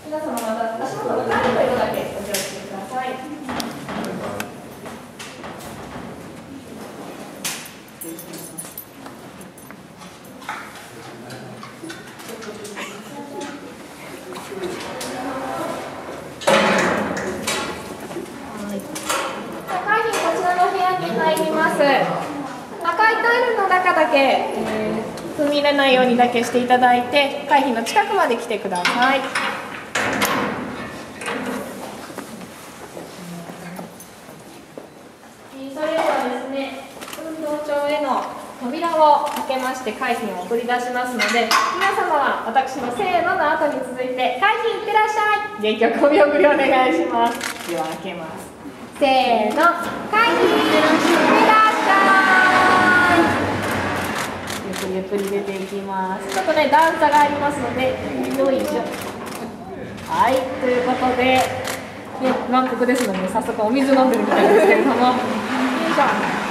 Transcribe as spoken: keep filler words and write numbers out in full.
皆様また足元の影というだけお気をつけください。会議こちらの部屋に入ります。赤いタイルの中だけ、えー、踏み入れないようにだけしていただいて、会議の近くまで来てください。それではですね、運動場への扉を開けまして会費を送り出しますので、皆様は私のせーのの後に続いて会費いってらっしゃい、原曲お見送りお願いします。では開けます。せーの、会費いってらっしゃい。ゆっくりゆっくり出ていきます。ちょっとね段差がありますので、よいしょ。はい、ということで、ね、満腹ですので早速お水飲んでるみたいですけれども、よいしょ。